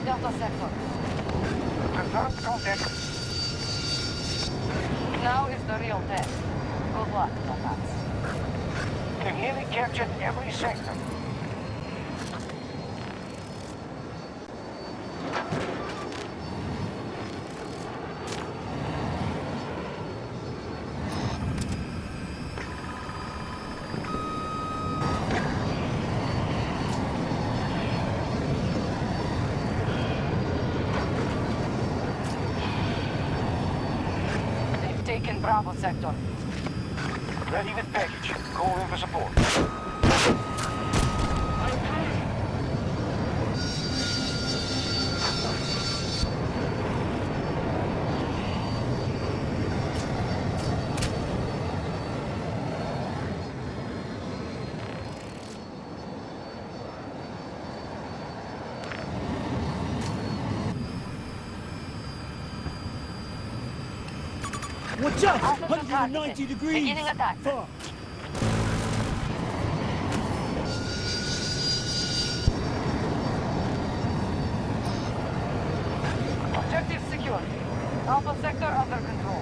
Delta sector. Confirmed contact. Now is the real test. Good luck, loadouts. We've nearly captured every sector. Taken Bravo sector. Ready with package. Call in for support. Watch out! 190 degrees! Beginning attack. Far. Objective secure. Alpha sector under control.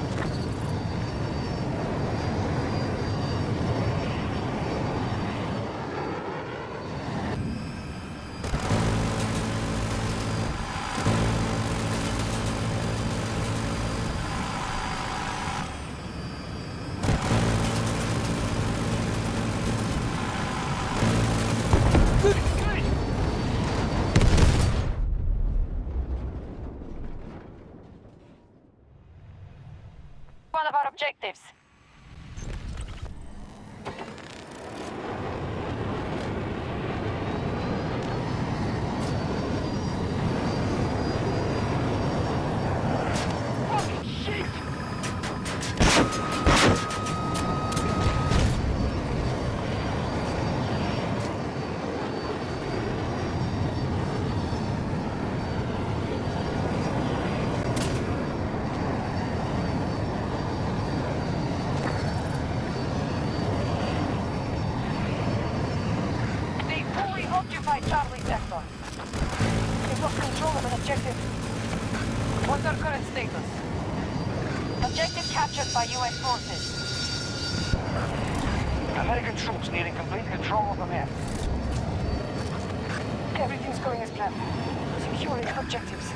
One of our objectives. Fucking shit! Occupy Charlie sector. We've got control of an objective. What's our current status? Objective captured by US forces. American troops needing complete control of the map. Everything's going as planned. Securing objectives.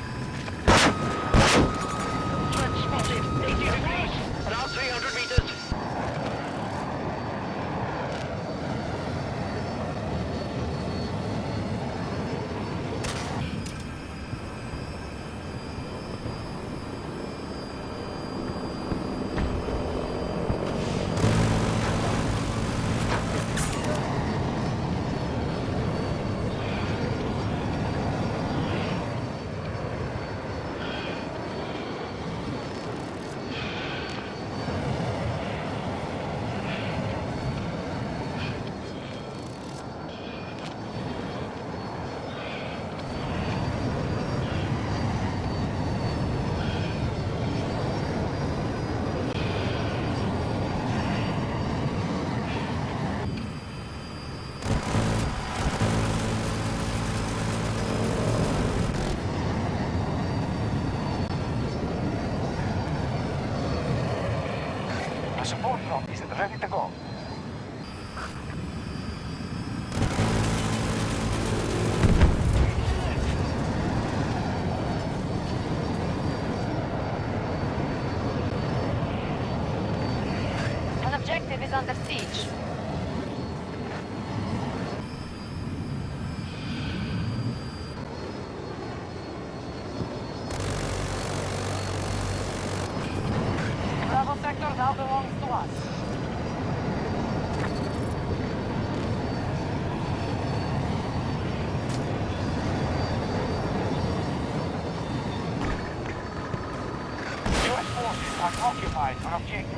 Threat spotted. 80 degrees. Around 300 meters. The support drop is ready to go. An objective is under siege. Bravo sector now belongs to us. US forces are occupied an objective.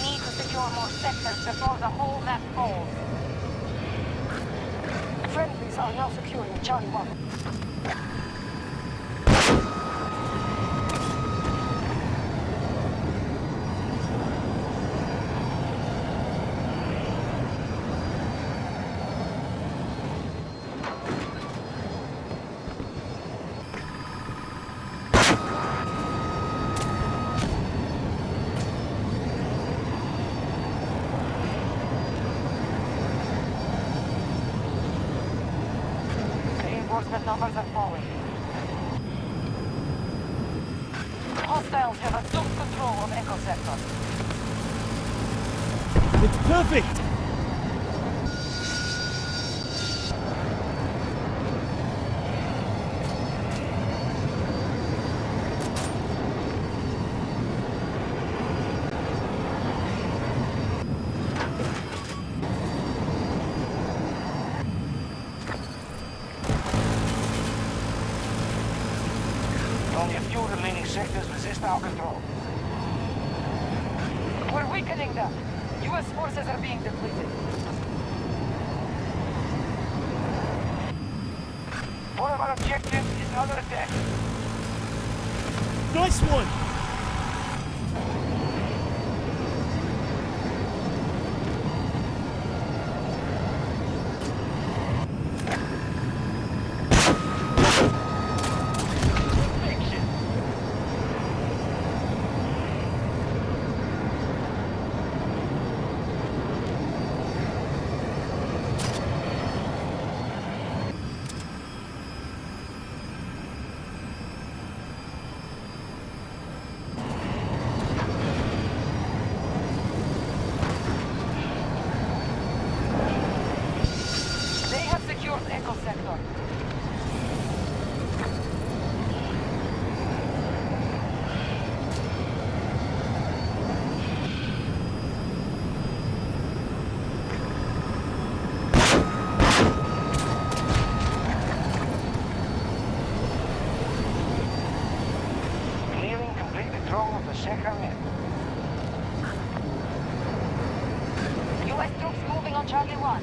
More sectors before the whole map falls. Friendlies are now securing Charlie 1. Reinforcement numbers are falling. Hostiles have assumed control of Echo Sector. It's perfect! Only a few remaining sectors resist our control. We're weakening them. U.S. forces are being depleted. One of our objectives is under attack. Nice one! They have secured Echo Sector. Clearing complete control of the sector net. U.S. troops moving on Charlie 1.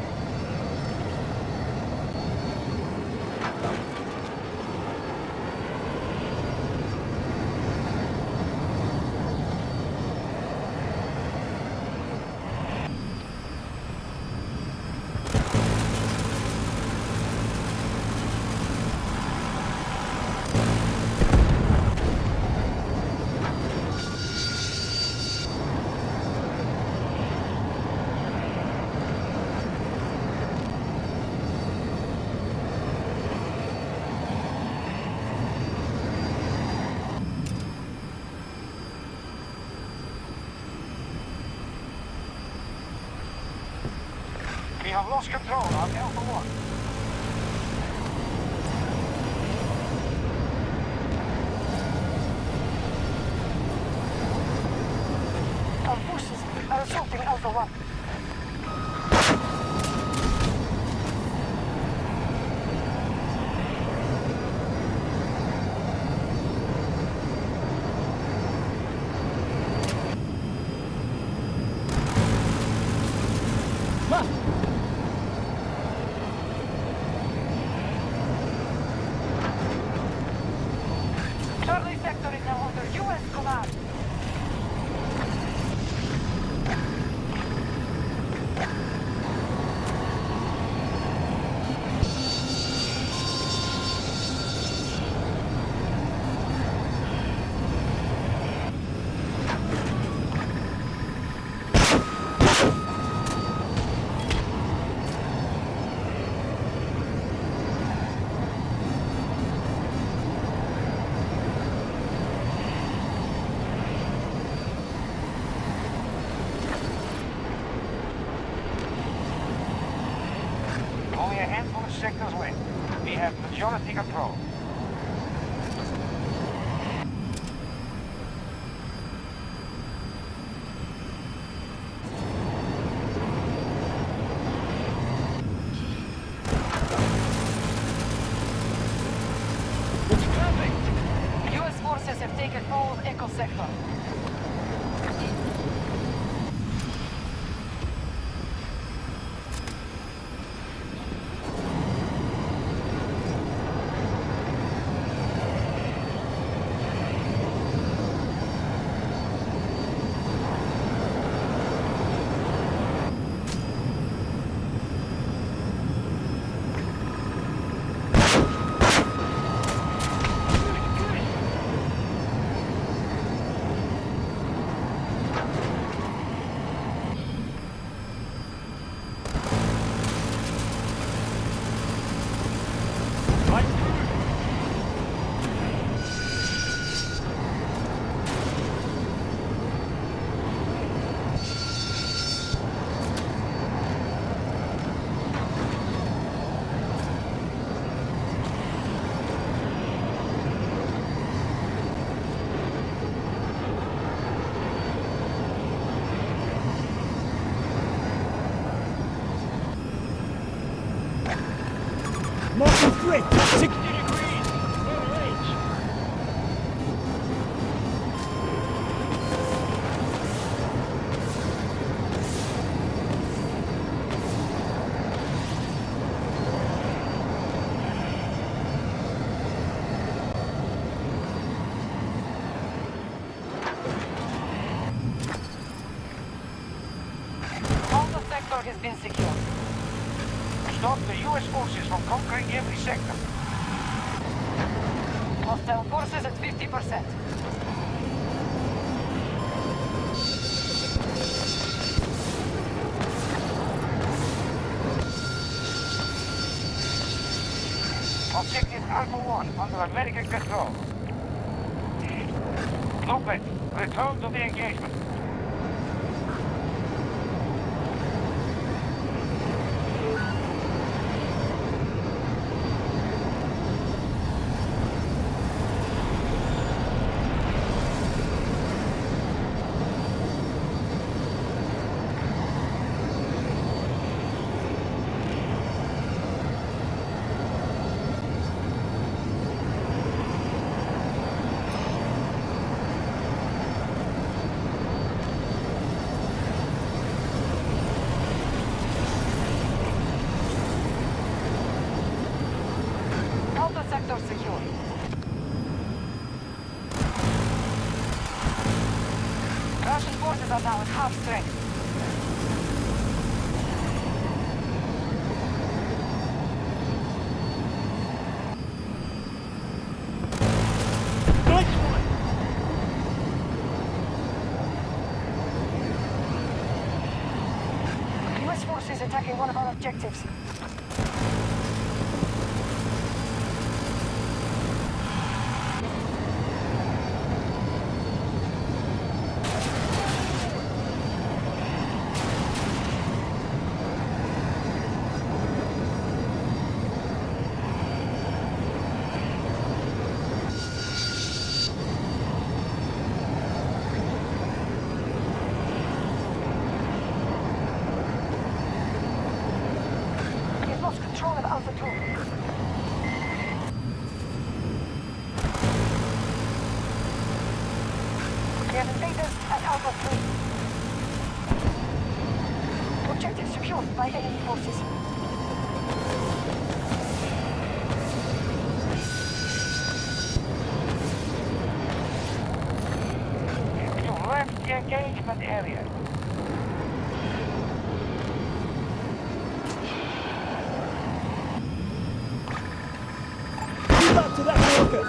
We have lost control of Alpha 1. Our forces are assaulting Alpha 1. Ha! Charlie Sector is now under U.S. command. Only a handful of sectors left. We have majority control. U.S. forces have taken all of Echo Sector. Right. Marking threat. 60 degrees. In range. All the sector has been secured. Stop the U.S. forces from conquering every sector. Hostile forces at 50%. Objective Alpha 1 under American control. Blueprint, return to the engagement. Alpha sector secure. Russian forces are now at half strength. Nice one. US forces attacking one of our objectives. We've lost control of Alpha 2. We have invaders at Alpha 3. Objective secured by enemy forces. You left the engagement area. Move up to that marker.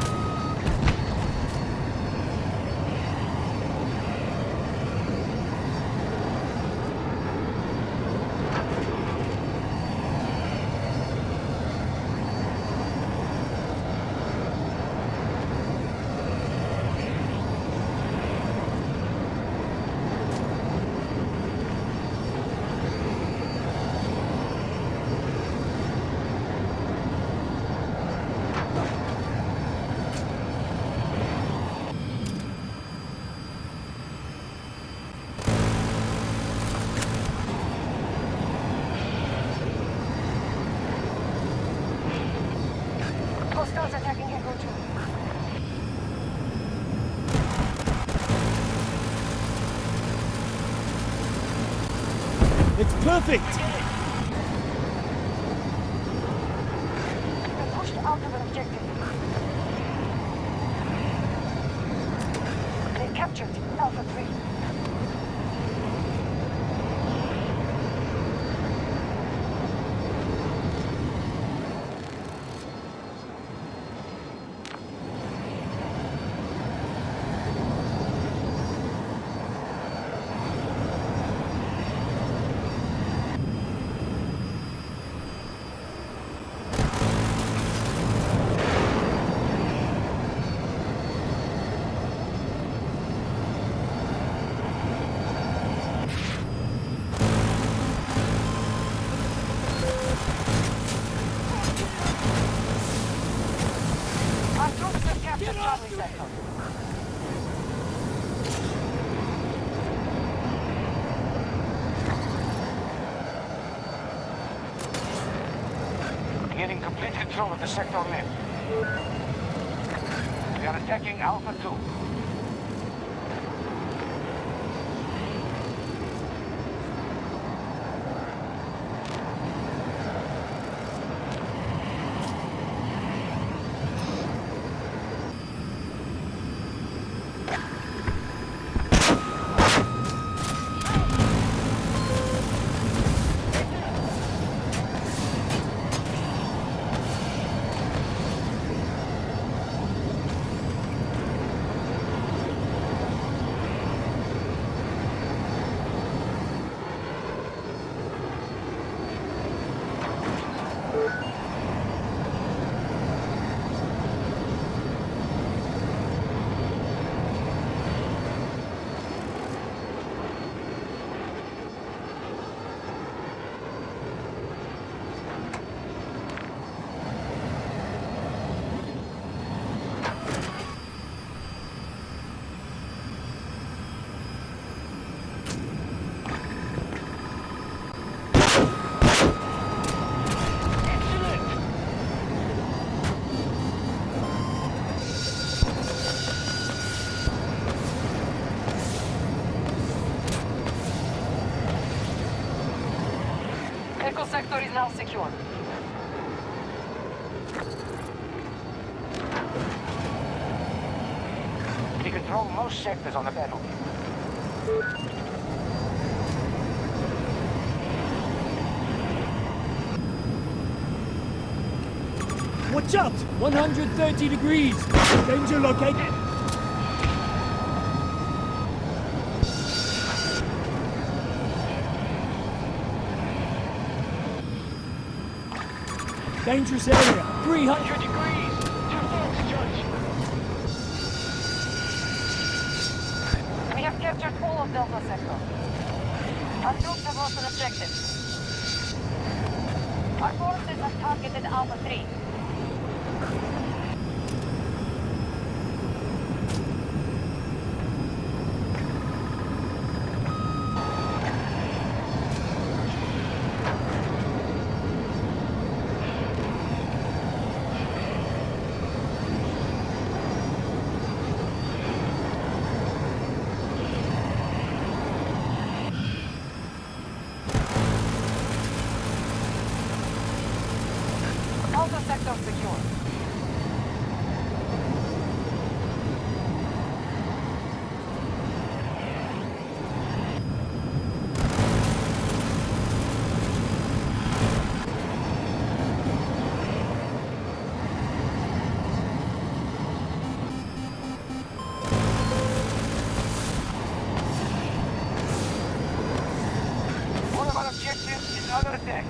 Hostiles attacking Echo 2. It's perfect. We're pushed out of an objective. They captured Alpha 3. captured Charlie sector. Getting complete control of the sector left. We are attacking Alpha 2. Echo sector is now secure. We control most sectors on the battlefield. Watch out! 130 degrees! Danger located! Dangerous area! 300 degrees! 2 volts, Judge. We have captured all of Delta sector. Our troops have lost an objective. Our forces have targeted Alpha 3. Alpha sector secure. One of our objectives is under attack.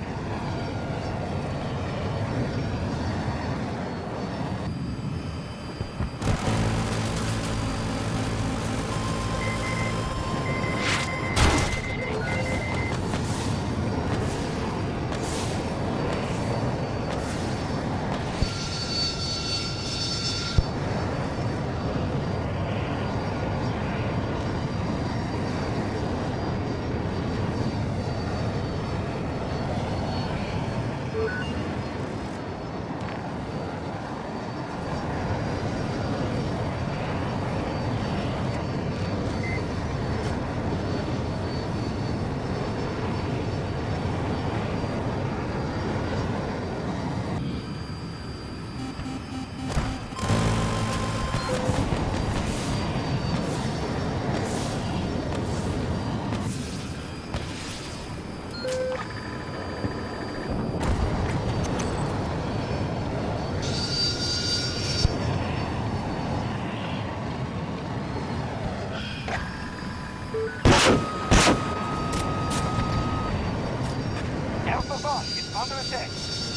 Alpha Boss is under attack.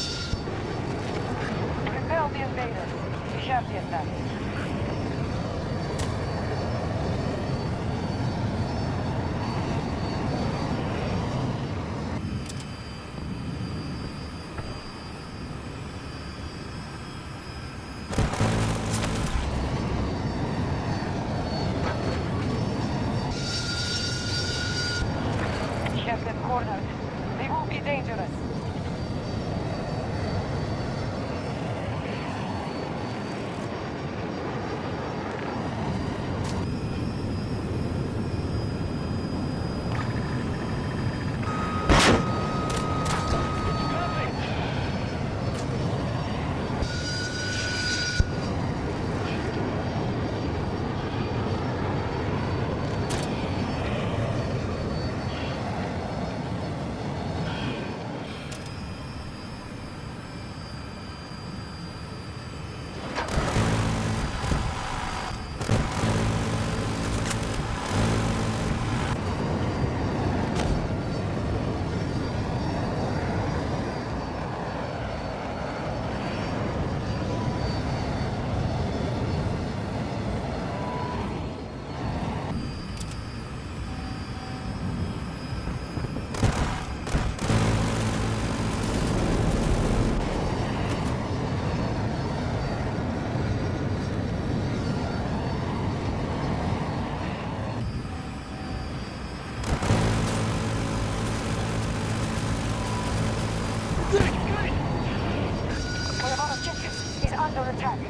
Repel the invaders. We have the advantage. cornered. They will be dangerous. Under attack.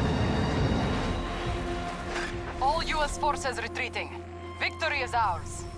All U.S. forces retreating. Victory is ours.